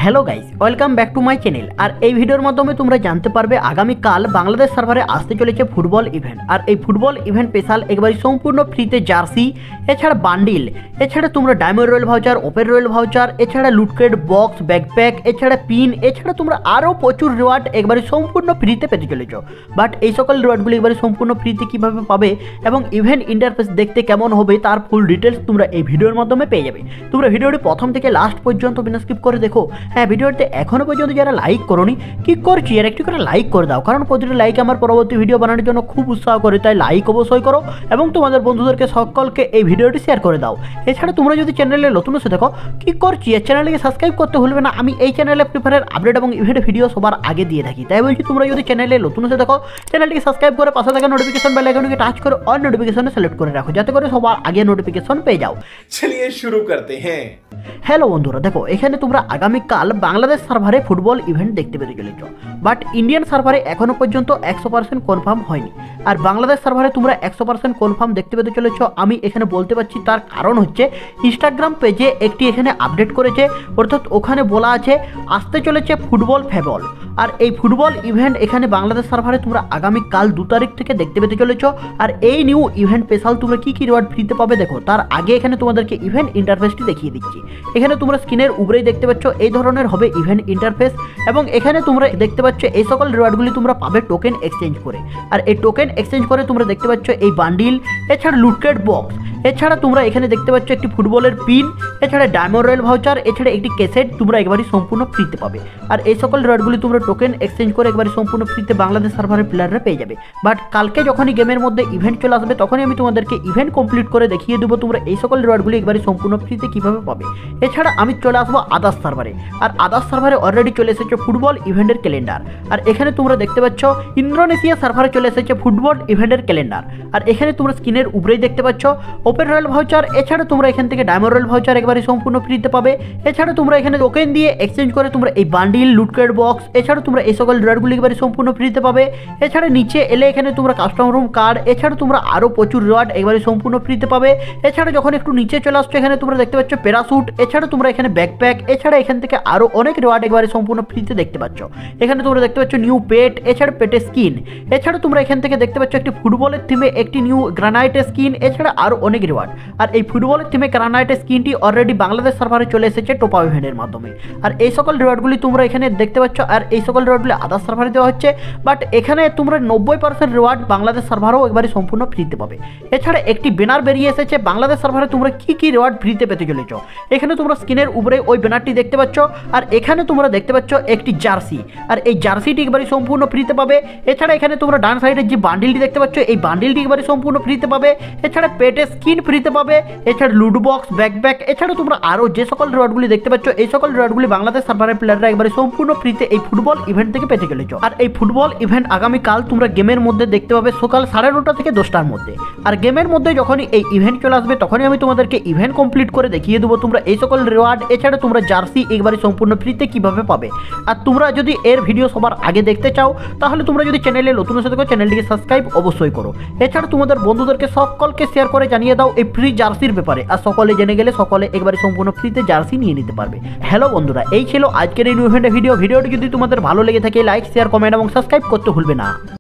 Hello guys welcome back to my channel और এই ভিডিওর মাধ্যমে তোমরা জানতে পারবে আগামী কাল বাংলাদেশ সার্ভারে আসতে চলেছে ফুটবল ইভেন্ট আর এই ফুটবল ইভেন্ট স্পেশাল একবারে সম্পূর্ণ ফ্রিতে জার্সি এছাড়া বান্ডিল এছাড়া তোমরা diamond royal voucher open royal voucher এছাড়া লুটক্রেট বক্স ব্যাকপ্যাক এছাড়া পিন এছাড়া তোমরা আরও প্রচুর রিওয়ার্ড একবারে সম্পূর্ণ ফ্রিতে পেতে চলেছ। বাট এই সকল রিওয়ার্ডগুলি একবারে সম্পূর্ণ ফ্রিতে কীভাবে পাবে এবং ইভেন্ট ইন্টারফেস দেখতে কেমন হবে তার ফুল ডিটেলস তোমরা এই ভিডিওর মাধ্যমে পেয়ে যাবে। তোমরা ভিডিওটি প্রথম থেকে লাস্ট পর্যন্ত বিনা স্কিপ করে দেখো। হ্যাঁ, ভিডিওতে এখনো পর্যন্ত যারা লাইক করোনি কি করছি আর একটু করে লাইক করে দাও, কারণ প্রতিটি লাইক আমার পরবর্তী ভিডিও বানানোর জন্য খুব উৎসাহ করে, তাই লাইক অবশ্যই করো এবং তোমাদের বন্ধুদেরকে সকলকে এই ভিডিওটি শেয়ার করে দাও। এছাড়া তোমরা যদি চ্যানেলে নতুন এসে দেখো কি করছি আর চ্যানেলটিকে সাবস্ক্রাইব করতে ভুলবে না। আমি এই চ্যানেলে ফ্রি ফায়ারের আপডেট এবং ইভেন্ট ভিডিও সবার আগে দিয়ে থাকি, তাই বলছি তোমরা যদি চ্যানেলে নতুন এসে দেখো চ্যানেলটিকে সাবস্ক্রাইব করে পাশে থাকা নোটিফিকেশন বেল আইকনটিকে টাচ করে অল নোটিফিকেশনে সিলেক্ট করে রাখো যাতে করে সবার আগে নোটিফিকেশন পেয়ে যাও। চলিয়ে শুরু করতে হ্যাঁ। হ্যালো বন্ধুরা, দেখো এখানে তোমরা আগামীকাল বাংলাদেশ সার্ভারে ফুটবল ইভেন্ট দেখতে পেতে চলেছ, বাট ইন্ডিয়ান সার্ভারে এখনো পর্যন্ত 100% কনফার্ম হয়নি। আর বাংলাদেশ সার্ভারে তোমরা 100% কনফার্ম দেখতে পেতে চলেছ। আমি এখানে বলতে পারছি তার কারণ হচ্ছে ইনস্টাগ্রাম পেজে একটি এখানে আপডেট করেছে, অর্থাৎ ওখানে বলা আছে আসতে চলেছে ফুটবল ফেবল। আর এই ফুটবল ইভেন্ট এখানে বাংলাদেশ সার্ভারে তোমরা আগামীকাল 2 তারিখ থেকে দেখতে পেতে চলেছ। আর এই নিউ ইভেন্ট স্পেশাল তোমরা কী কী রিওয়ার্ড ফ্রিতে পাবে দেখো, তার আগে এখানে তোমাদেরকে ইভেন্ট ইন্টারফেসটি দেখিয়ে দিচ্ছি। এখানে তোমরা স্ক্রিনের উপরেই দেখতে পাচ্ছ এই ধরনের হবে ইভেন্ট ইন্টারফেস এবং এখানে তোমরা দেখতে পাচ্ছ এই সকল রিওয়ার্ডগুলি তোমরা পাবে টোকেন এক্সচেঞ্জ করে। আর এই টোকেন এক্সচেঞ্জ করে তোমরা দেখতে পাচ্ছ এই বান্ডিল এছাড়া লুটক্রেট বক্স এছাড়া তোমরা এখানে দেখতে পাচ্ছ একটি ফুটবলের পিন এছাড়া ডায়মন্ড রয়্যাল ভাউচার এছাড়া একটি ক্যাসেট তোমরা একবারই সম্পূর্ণ ফ্রিতে পাবে। আর এই সকল রিওয়ার্ডগুলি তোমরা টোকেন এক্সচেঞ্জ করে একবারই সম্পূর্ণ ফ্রিতে বাংলাদেশ সার্ভারের প্লেয়াররা পেয়ে যাবে। বাট কালকে যখনই গেমের মধ্যে ইভেন্ট চলে আসবে তখনই আমি তোমাদেরকে ইভেন্ট কমপ্লিট করে দেখিয়ে দেবো তোমরা এই সকল রিওয়ার্ডগুলি একবারই সম্পূর্ণ ফ্রিতে কীভাবে পাবে। এছাড়া আমি চলে আসবো আদার্স সার্ভারে, আর আদার্স সার্ভারে অলরেডি চলে এসেছে ফুটবল ইভেন্টের ক্যালেন্ডার। আর এখানে তোমরা দেখতে পাচ্ছ ইন্দোনেশিয়া সার্ভারে চলে এসেছে ফুটবল ইভেন্টের ক্যালেন্ডার। আর এখানে তোমরা স্ক্রিনের উপরেই দেখতে পাচ্ছ ওপেন রয়্যাল ভাউচার এছাড়া তোমরা এখান থেকে ডায়মন্ড রয়্যাল ভাউচার একবারই সম্পূর্ণ ফ্রিতে পাবে। এছাড়া তোমরা এখানে টোকেন দিয়ে এক্সচেঞ্জ করে তোমরা এই বান্ডিল লুটক্রেট বক্স এছাড়া তোমরা এই সকল রিওয়ার্ডগুলি একবারই সম্পূর্ণ ফ্রিতে পাবে। এছাড়া নিচে এলে এখানে তোমরা কাস্টম রুম কার্ড এছাড়া তোমরা আরও প্রচুর রিওয়ার্ড একবারই সম্পূর্ণ ফ্রিতে পাবে। এছাড়া যখন একটু নিচে চলে আসছো এখানে তোমরা দেখতে পাচ্ছ প্যারাশুট এছাড়া তোমরা এখানে ব্যাকপ্যাক এছাড়া এখান থেকে আরও অনেক রিওয়ার্ড একবারে সম্পূর্ণ ফ্রিতে দেখতে পাচ্ছ। এখানে তোমরা দেখতে পাচ্ছ নিউ পেট এছাড়া পেটের স্কিন এছাড়া তোমরা এখান থেকে দেখতে পাচ্ছ একটি ফুটবলের থিমে একটি নিউ গ্রানাইটের স্কিন এছাড়া আরও অনেক রিওয়ার্ড। আর এই ফুটবলের থিমে গ্রানাইটের স্কিনটি অলরেডি বাংলাদেশ সার্ভারে চলে এসেছে টপ আপ ইভেন্টের মাধ্যমে। আর এই সকল রিওয়ার্ডগুলি তোমরা এখানে দেখতে পাচ্ছ। আর এই সকল রিওয়ার্ডগুলি আদার্স সার্ভারে দেওয়া হচ্ছে, বাট এখানে তোমরা 90% রিওয়ার্ড বাংলাদেশ সার্ভারও একবারে সম্পূর্ণ ফ্রিতে পাবে। এছাড়া একটি ব্যানার বেরিয়ে এসেছে বাংলাদেশ সার্ভারে তোমরা কী কী রিওয়ার্ড ফ্রিতে পেতে চলেছ। এখানে তোমরা স্ক্রিনের উপরে ওই ব্যানারটি দেখতে পাচ্ছ। আর এখানে তোমরা দেখতে পাচ্ছ একটি জার্সি, আর এই জার্সিটি একবারে সম্পূর্ণ ফ্রিতে পাবে। এছাড়া এখানে তোমরা ডান সাইডের যে বান্ডিলটি দেখতে পাচ্ছ এই বান্ডিলটি একবারে সম্পূর্ণ ফ্রিতে পাবে। এছাড়া পেটের স্কিন ফ্রিতে পাবে এছাড়া লুডো বক্স ব্যাকপ্যাক এছাড়া তোমরা আরও যে সকল রিওয়ার্ডগুলি দেখতে পাচ্ছ এই সকল রিওয়ার্ডগুলি বাংলাদেশ সার্ভারের প্লেয়াররা একবারে সম্পূর্ণ ফ্রিতে এই ফুটবল ইভেন্ট থেকে পেতে চলেছ। আর এই ফুটবল ইভেন্ট আগামীকাল তোমরা গেমের মধ্যে দেখতে পাবে সকাল 9:30 থেকে 10টার মধ্যে। আর গেমের মধ্যে যখনই এই ইভেন্ট চলে আসবে তখনই আমি তোমাদেরকে ইভেন্ট কমপ্লিট করে দেখিয়ে দেবো তোমরা এই সকল রিওয়ার্ড এছাড়া তোমরা জার্সি একবারে সম্পূর্ণ ফ্রিতে কীভাবে পাবে। আর তোমরা যদি এর ভিডিও সবার আগে দেখতে চাও তাহলে তোমরা যদি চ্যানেলে নতুন এসে থাকো চ্যানেলটিকে সাবস্ক্রাইব অবশ্যই করো। এছাড়া তোমাদের বন্ধুদেরকে সকলকে শেয়ার করে জানিয়ে দাও এই ফ্রি জার্সির ব্যাপারে, আর সকলে জেনে গেলে সকলে একবারে সম্পূর্ণ ফ্রিতে জার্সি নিয়ে নিতে পারবে। হ্যালো বন্ধুরা, এই ছিল আজকের এই নিউ ইভেন্টের ভিডিওটি যদি তোমাদের ভালো লেগে থাকে লাইক শেয়ার কমেন্ট এবং সাবস্ক্রাইব করতে ভুলবে না।